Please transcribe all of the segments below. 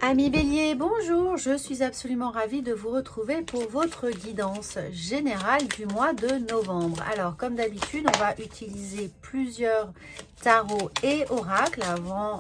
Amis Bélier, bonjour, je suis absolument ravie de vous retrouver pour votre guidance générale du mois de novembre. Alors, comme d'habitude, on va utiliser plusieurs tarots et oracles avant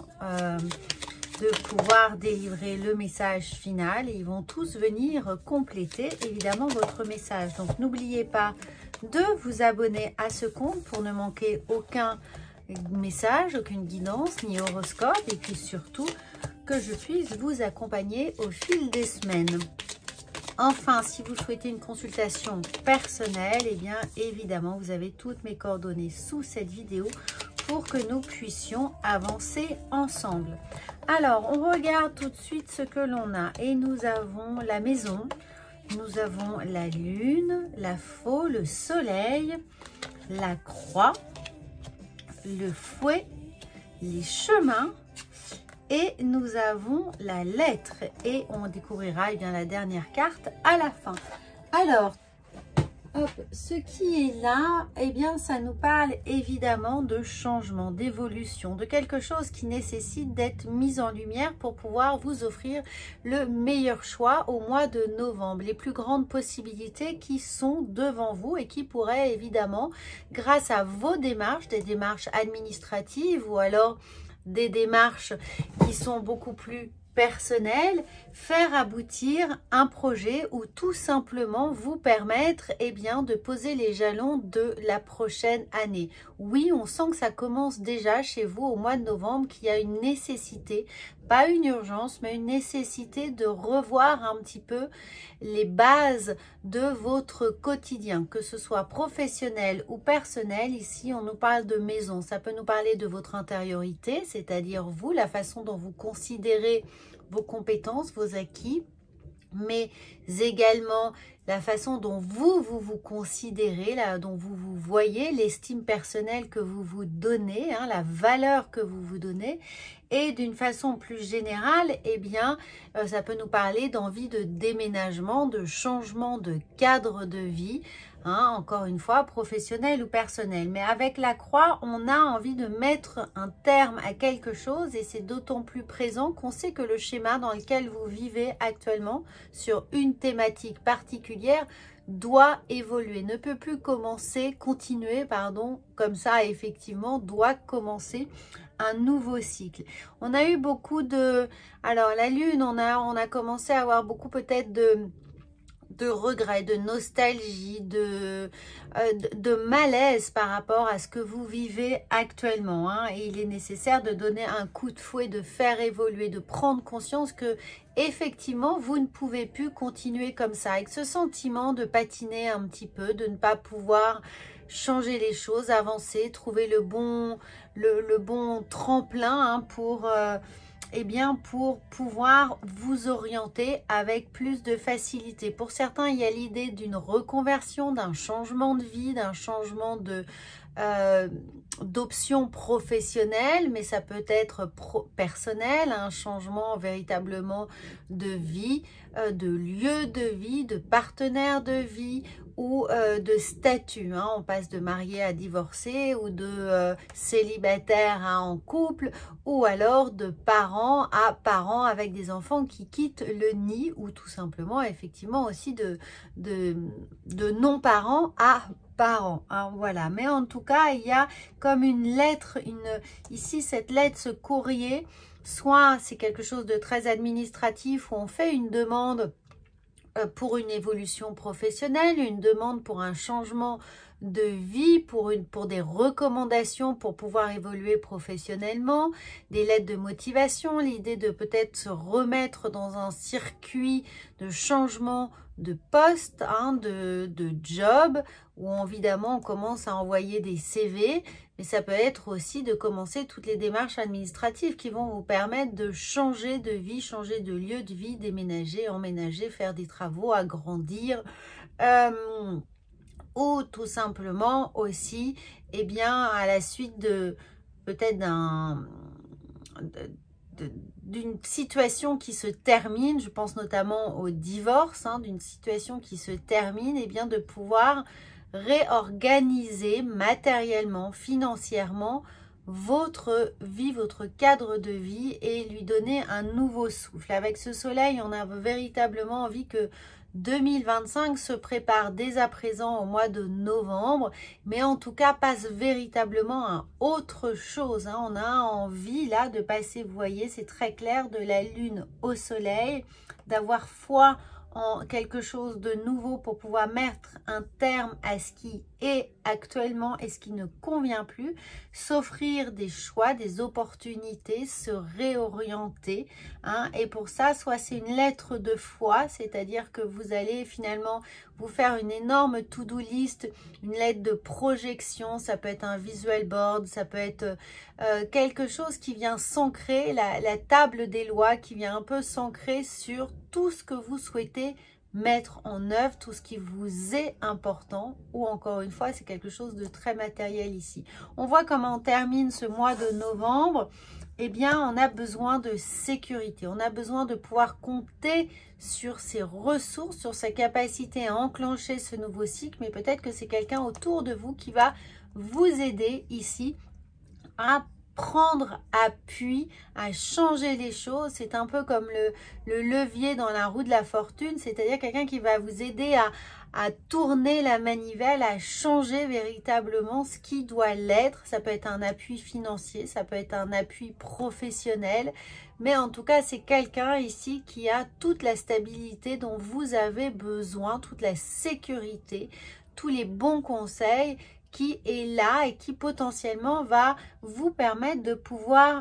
de pouvoir délivrer le message final. Et ils vont tous venir compléter, évidemment, votre message. Donc, n'oubliez pas de vous abonner à ce compte pour ne manquer aucun message, aucune guidance, ni horoscope. Et puis surtout, que je puisse vous accompagner au fil des semaines. Enfin, si vous souhaitez une consultation personnelle, eh bien évidemment, vous avez toutes mes coordonnées sous cette vidéo pour que nous puissions avancer ensemble. Alors, on regarde tout de suite ce que l'on a. Et nous avons la maison, nous avons la lune, la faux, le soleil, la croix, le fouet, les chemins, et nous avons la lettre et on découvrira bien la dernière carte à la fin. Alors, hop, ce qui est là, eh bien ça nous parle évidemment de changement, d'évolution, de quelque chose qui nécessite d'être mis en lumière pour pouvoir vous offrir le meilleur choix au mois de novembre. Les plus grandes possibilités qui sont devant vous et qui pourraient évidemment, grâce à vos démarches, des démarches administratives ou alors des démarches qui sont beaucoup plus personnelles, faire aboutir un projet ou tout simplement vous permettre de poser les jalons de la prochaine année. Oui, on sent que ça commence déjà chez vous au mois de novembre, qu'il y a une nécessité, pas une urgence, mais une nécessité de revoir un petit peu les bases de votre quotidien, que ce soit professionnel ou personnel. Ici, on nous parle de maison. Ça peut nous parler de votre intériorité, c'est-à-dire vous, la façon dont vous considérez vos compétences, vos acquis, mais également la façon dont vous considérez, dont vous vous voyez, l'estime personnelle que vous vous donnez, la valeur que vous vous donnez. Et d'une façon plus générale, eh bien, ça peut nous parler d'envie de déménagement, de changement de cadre de vie, encore une fois, professionnel ou personnel. Mais avec la croix, on a envie de mettre un terme à quelque chose et c'est d'autant plus présent qu'on sait que le schéma dans lequel vous vivez actuellement sur une thématique particulière doit évoluer, ne peut plus continuer, comme ça effectivement, doit commencer un nouveau cycle. On a eu beaucoup de... Alors la lune, on a commencé à avoir beaucoup peut-être de regrets, de nostalgie, de malaise par rapport à ce que vous vivez actuellement. Et il est nécessaire de donner un coup de fouet, de faire évoluer, de prendre conscience que effectivement, vous ne pouvez plus continuer comme ça, avec ce sentiment de patiner un petit peu, de ne pas pouvoir changer les choses, avancer, trouver le bon tremplin pour pouvoir vous orienter avec plus de facilité. Pour certains, il y a l'idée d'une reconversion, d'un changement de vie, d'un changement d'options professionnelles, mais ça peut être personnel, un changement véritablement de vie, de lieu de vie, de partenaire de vie ou de statut. On passe de marié à divorcé ou de célibataire à en couple ou alors de parents à parents avec des enfants qui quittent le nid ou tout simplement effectivement aussi de non-parents à parents. Voilà, mais en tout cas, il y a comme une lettre, ici cette lettre, ce courrier, soit c'est quelque chose de très administratif où on fait une demande pour une évolution professionnelle, une demande pour un changement de vie, pour des recommandations pour pouvoir évoluer professionnellement, des lettres de motivation, l'idée de peut-être se remettre dans un circuit de changement de poste, de job, où évidemment on commence à envoyer des CV, mais ça peut être aussi de commencer toutes les démarches administratives qui vont vous permettre de changer de vie, changer de lieu de vie, déménager, emménager, faire des travaux, agrandir, ou tout simplement aussi, à la suite de peut-être d'une situation qui se termine, je pense notamment au divorce, d'une situation qui se termine, de pouvoir réorganiser matériellement, financièrement votre vie, votre cadre de vie et lui donner un nouveau souffle. Avec ce soleil, on a véritablement envie que 2025 se prépare dès à présent au mois de novembre, mais en tout cas passe véritablement à autre chose. On a envie là de passer, vous voyez, c'est très clair, de la lune au soleil, d'avoir foi en quelque chose de nouveau pour pouvoir mettre un terme à ce qui est actuellement et ce qui ne convient plus, s'offrir des choix, des opportunités, se réorienter. Et pour ça, soit c'est une lettre de foi, c'est-à-dire que vous allez finalement vous faire une énorme to-do list, une lettre de projection, ça peut être un visual board, ça peut être quelque chose qui vient s'ancrer, la table des lois qui vient un peu s'ancrer sur tout ce que vous souhaitez mettre en œuvre, tout ce qui vous est important, ou encore une fois, c'est quelque chose de très matériel ici. On voit comment on termine ce mois de novembre. Eh bien, on a besoin de sécurité, on a besoin de pouvoir compter sur ses ressources, sur sa capacité à enclencher ce nouveau cycle, mais peut-être que c'est quelqu'un autour de vous qui va vous aider ici à prendre appui, à changer les choses. C'est un peu comme le levier dans la roue de la fortune, c'est-à-dire quelqu'un qui va vous aider à tourner la manivelle, à changer véritablement ce qui doit l'être. Ça peut être un appui financier, ça peut être un appui professionnel, mais en tout cas, c'est quelqu'un ici qui a toute la stabilité dont vous avez besoin, toute la sécurité, tous les bons conseils, qui est là et qui potentiellement va vous permettre de pouvoir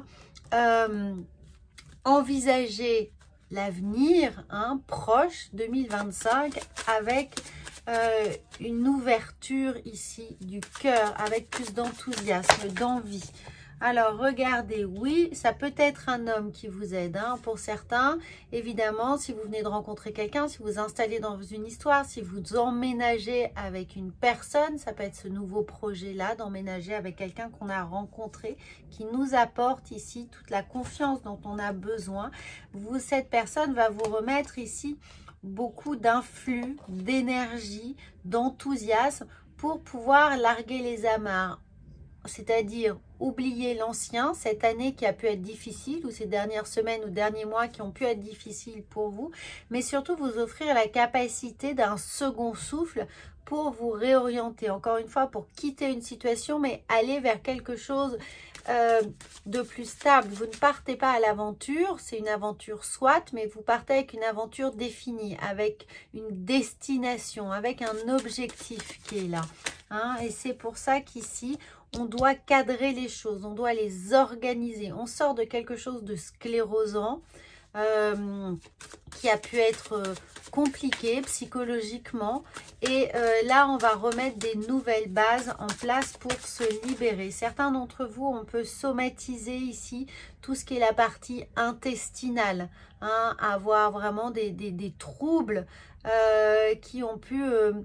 envisager l'avenir proche 2025 avec une ouverture ici du cœur, avec plus d'enthousiasme, d'envie. Alors, regardez, oui, ça peut être un homme qui vous aide. Pour certains, évidemment, si vous venez de rencontrer quelqu'un, si vous vous installez dans une histoire, si vous emménagez avec une personne, ça peut être ce nouveau projet-là, d'emménager avec quelqu'un qu'on a rencontré, qui nous apporte ici toute la confiance dont on a besoin. Cette personne va vous remettre ici beaucoup d'influx, d'énergie, d'enthousiasme pour pouvoir larguer les amarres. C'est-à-dire oublier l'ancien, cette année qui a pu être difficile, ou ces dernières semaines ou derniers mois qui ont pu être difficiles pour vous, mais surtout vous offrir la capacité d'un second souffle pour vous réorienter, encore une fois, pour quitter une situation, mais aller vers quelque chose de plus stable. Vous ne partez pas à l'aventure, c'est une aventure soit, mais vous partez avec une aventure définie, avec une destination, avec un objectif qui est là. Et c'est pour ça qu'ici, on doit cadrer les choses, on doit les organiser. On sort de quelque chose de sclérosant qui a pu être compliqué psychologiquement. Et là, on va remettre des nouvelles bases en place pour se libérer. Certains d'entre vous, on peut somatiser ici tout ce qui est la partie intestinale. Avoir vraiment des troubles qui ont pu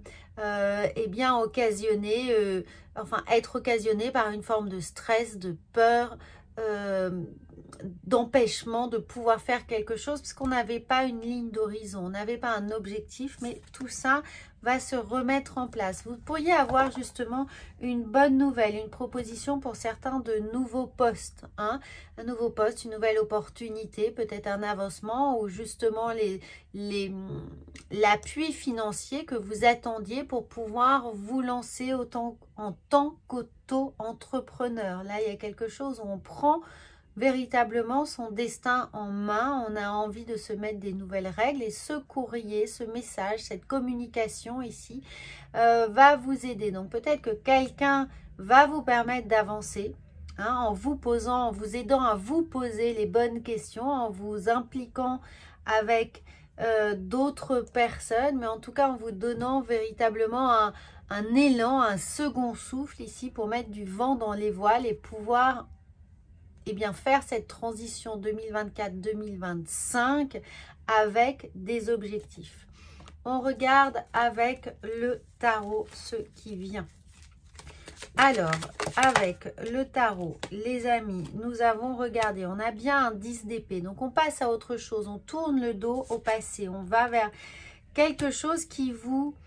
occasionner... être occasionné par une forme de stress, de peur, d'empêchement de pouvoir faire quelque chose parce qu'on n'avait pas une ligne d'horizon, on n'avait pas un objectif, mais tout ça va se remettre en place. Vous pourriez avoir justement une bonne nouvelle, une proposition pour certains de nouveaux postes, un nouveau poste, une nouvelle opportunité, peut-être un avancement ou justement l'appui financier que vous attendiez pour pouvoir vous lancer en tant qu'auto-entrepreneur. Là, il y a quelque chose où on prend véritablement son destin en main, on a envie de se mettre des nouvelles règles et ce courrier, ce message, cette communication ici va vous aider. Donc peut-être que quelqu'un va vous permettre d'avancer en vous aidant à vous poser les bonnes questions, en vous impliquant avec d'autres personnes, mais en tout cas en vous donnant véritablement un élan, un second souffle ici pour mettre du vent dans les voiles et pouvoir faire cette transition 2024-2025 avec des objectifs. On regarde avec le tarot ce qui vient. Alors, avec le tarot, les amis, nous avons regardé, on a bien un 10 d'épée. Donc, on passe à autre chose. On tourne le dos au passé. On va vers quelque chose qui vous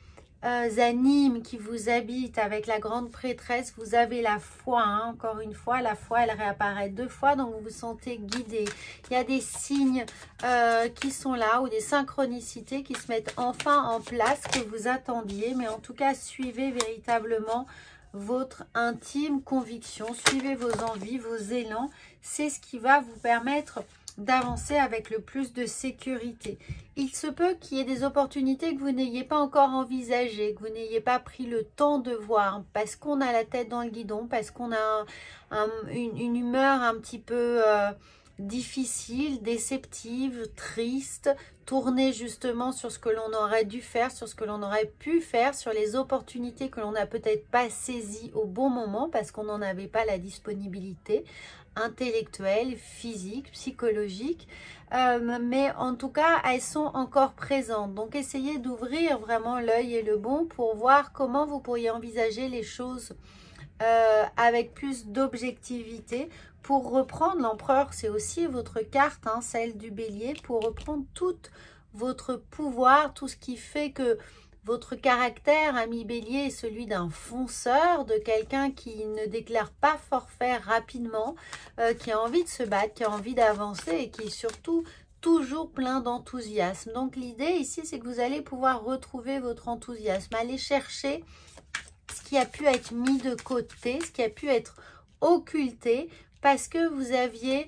animent, qui vous habitent avec la grande prêtresse, vous avez la foi, hein, encore une fois, la foi elle réapparaît 2 fois, donc vous vous sentez guidé. Il y a des signes qui sont là, ou des synchronicités qui se mettent enfin en place que vous attendiez, mais en tout cas suivez véritablement votre intime conviction, suivez vos envies, vos élans, c'est ce qui va vous permettre d'avancer avec le plus de sécurité. Il se peut qu'il y ait des opportunités que vous n'ayez pas encore envisagées, que vous n'ayez pas pris le temps de voir, parce qu'on a la tête dans le guidon, parce qu'on a une humeur un petit peu difficile, déceptive, triste, tournée justement sur ce que l'on aurait dû faire, sur ce que l'on aurait pu faire, sur les opportunités que l'on n'a peut-être pas saisies au bon moment, parce qu'on n'en avait pas la disponibilité intellectuelle, physique, psychologique, mais en tout cas elles sont encore présentes, donc essayez d'ouvrir vraiment l'œil et le bon pour voir comment vous pourriez envisager les choses avec plus d'objectivité pour reprendre. L'empereur, c'est aussi votre carte, hein, celle du bélier, pour reprendre tout votre pouvoir, tout ce qui fait que votre caractère, ami bélier, est celui d'un fonceur, de quelqu'un qui ne déclare pas forfait rapidement, qui a envie de se battre, qui a envie d'avancer et qui est surtout toujours plein d'enthousiasme. Donc l'idée ici, c'est que vous allez pouvoir retrouver votre enthousiasme, aller chercher ce qui a pu être mis de côté, ce qui a pu être occulté, parce que vous aviez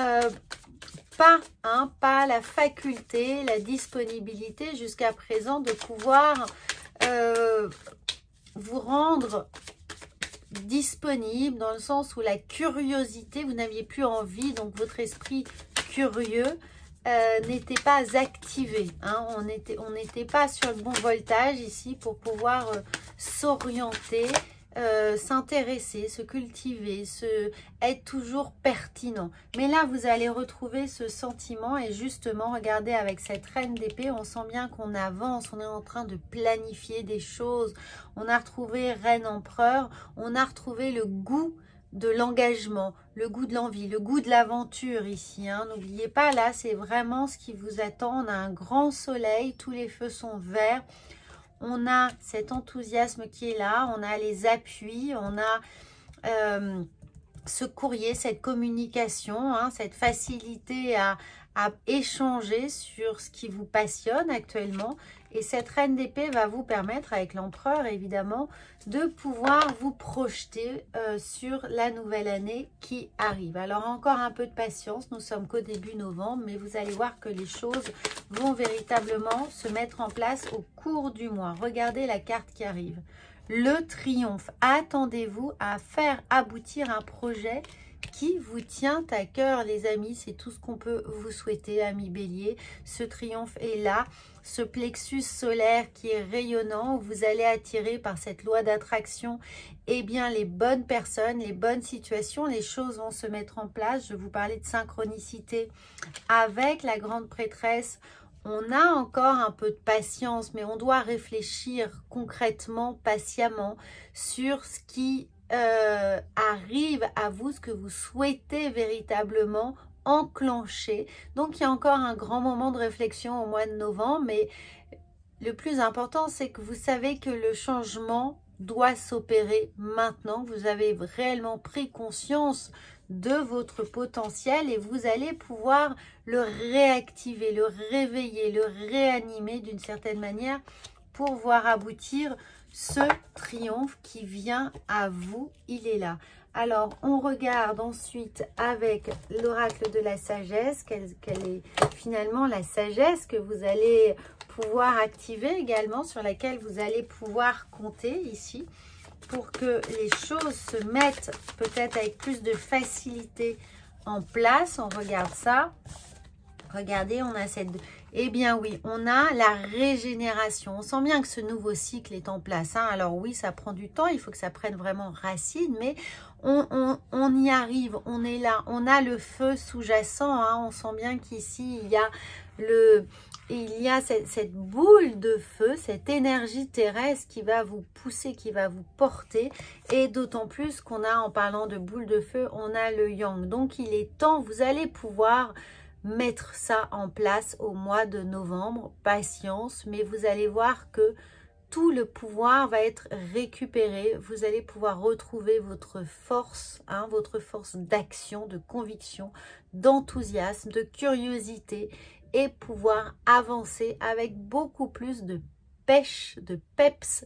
pas la faculté, la disponibilité jusqu'à présent de pouvoir vous rendre disponible, dans le sens où la curiosité, vous n'aviez plus envie, donc votre esprit curieux n'était pas activé, hein. On n'était pas sur le bon voltage ici pour pouvoir s'orienter, s'intéresser, se cultiver, être toujours pertinent. Mais là, vous allez retrouver ce sentiment et justement, regardez, avec cette reine d'épée, on sent bien qu'on avance, on est en train de planifier des choses. On a retrouvé reine empereur, on a retrouvé le goût de l'engagement, le goût de l'envie, le goût de l'aventure ici, hein. N'oubliez pas, là, c'est vraiment ce qui vous attend. On a un grand soleil, tous les feux sont verts. On a cet enthousiasme qui est là, on a les appuis, on a ce courrier, cette communication, hein, cette facilité à échanger sur ce qui vous passionne actuellement. Et cette reine d'épée va vous permettre, avec l'empereur évidemment, de pouvoir vous projeter sur la nouvelle année qui arrive. Alors encore un peu de patience, nous sommes qu'au début novembre, mais vous allez voir que les choses vont véritablement se mettre en place au cours du mois. Regardez la carte qui arrive. Le triomphe. Attendez-vous à faire aboutir un projet qui vous tient à cœur, les amis. C'est tout ce qu'on peut vous souhaiter, amis bélier. Ce triomphe est là, ce plexus solaire qui est rayonnant, où vous allez attirer par cette loi d'attraction, eh bien, les bonnes personnes, les bonnes situations. Les choses vont se mettre en place. Je vous parlais de synchronicité avec la grande prêtresse. On a encore un peu de patience, mais on doit réfléchir concrètement, patiemment, sur ce qui arrive à vous, ce que vous souhaitez véritablement enclencher. Donc, il y a encore un grand moment de réflexion au mois de novembre, mais le plus important, c'est que vous savez que le changement doit s'opérer maintenant. Vous avez réellement pris conscience de votre potentiel et vous allez pouvoir le réactiver, le réveiller, le réanimer d'une certaine manière pour voir aboutir ce triomphe qui vient à vous. Il est là. Alors, on regarde ensuite avec l'oracle de la sagesse, quelle est finalement la sagesse que vous allez pouvoir activer également, sur laquelle vous allez pouvoir compter ici, pour que les choses se mettent peut-être avec plus de facilité en place. On regarde ça. Regardez, on a cette... Eh bien oui, on a la régénération. On sent bien que ce nouveau cycle est en place, hein. Alors oui, ça prend du temps, il faut que ça prenne vraiment racine, mais on y arrive, on est là. On a le feu sous-jacent, hein. On sent bien qu'ici, il y a cette boule de feu, cette énergie terrestre qui va vous pousser, qui va vous porter. Et d'autant plus qu'on a, en parlant de boule de feu, on a le yang. Donc il est temps, vous allez pouvoir mettre ça en place au mois de novembre. Patience, mais vous allez voir que tout le pouvoir va être récupéré. Vous allez pouvoir retrouver votre force, votre force d'action, de conviction, d'enthousiasme, de curiosité et pouvoir avancer avec beaucoup plus de pêche, de peps.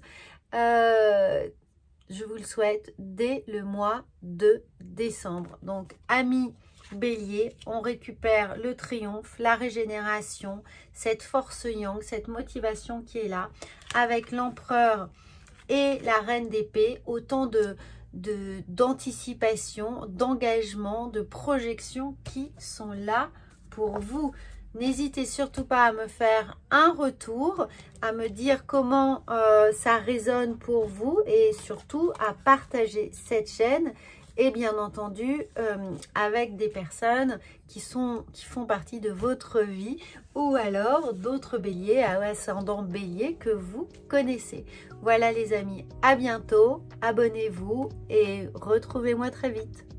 Je vous le souhaite dès le mois de décembre. Donc, amis Bélier, on récupère le triomphe, la régénération, cette force yang, cette motivation qui est là, avec l'empereur et la reine d'épée, autant d'anticipation, d'engagement, de projection qui sont là pour vous. N'hésitez surtout pas à me faire un retour, à me dire comment ça résonne pour vous et surtout à partager cette chaîne et bien entendu avec des personnes qui font partie de votre vie ou alors d'autres béliers à ascendant bélier que vous connaissez. Voilà les amis, à bientôt, abonnez-vous et retrouvez-moi très vite.